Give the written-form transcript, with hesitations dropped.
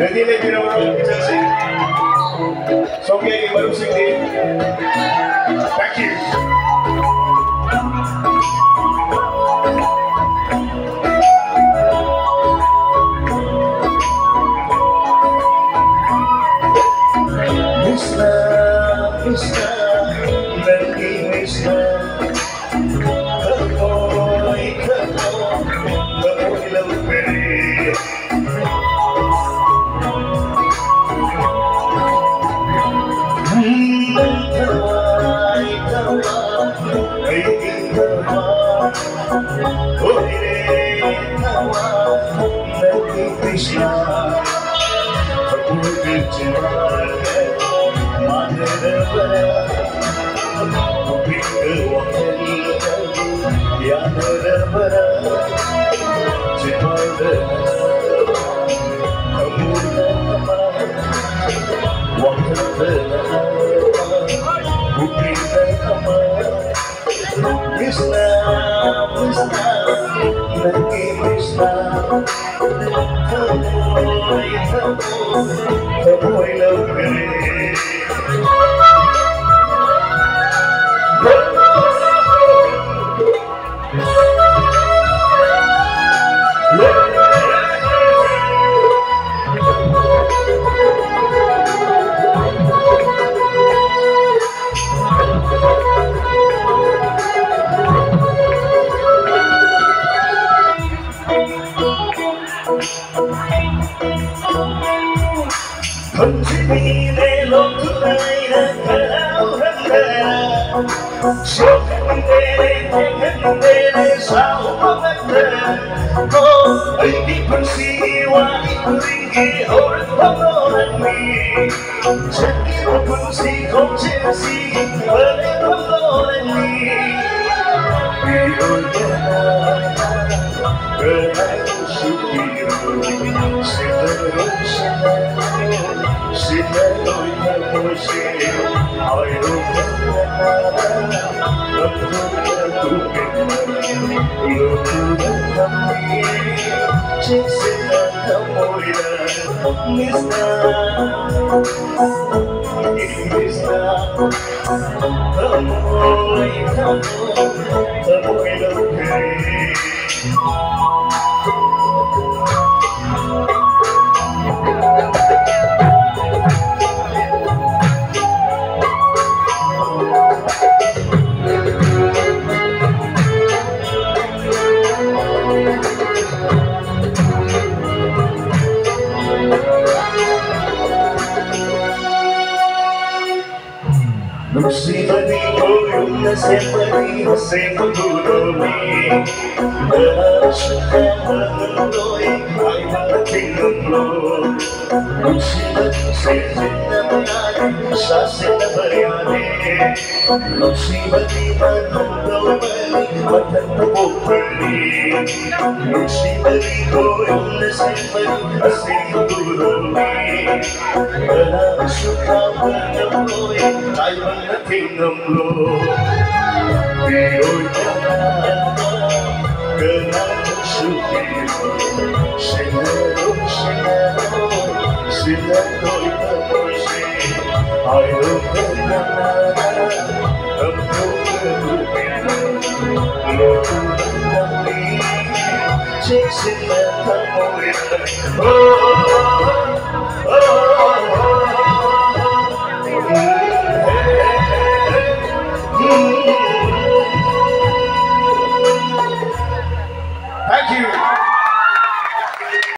Jadi lagi orang kita sing, so yang baru sing ni, thank you. Mitsna, Mitsna, lagi Mitsna, kamoy, kamoy lampiri. Mitsna, Mitsna, lagi Mitsna, kamoy lampiri. Không chỉ vì để lòng thứ này đã khao khát số phận để để sao có mất cô ấy đi con si qua đi đi ở đâu đó lần mi chắc đi con si không chết si ở đâu đó lần mi vì đôi cơn anh suốt đi sẽ tới xin lỗi tôi xin hỏi đúng lòng tôi yêu thầm đi chiếc xin thầm môi đàn Mitsna thầm môi lâu kề. Musibati koyum na sempre gurumi Suka menului ay makatinglo Musibati sinamay sa sinabayani Musibati manunggaw balik matatapupali Musibati koyum na sempre gurumi Suka menului ay makatinglo Biyoy kenapa suki sinero sinero itaposi ayo kenapa aku berubah lo tapi cik sineta moira oh oh oh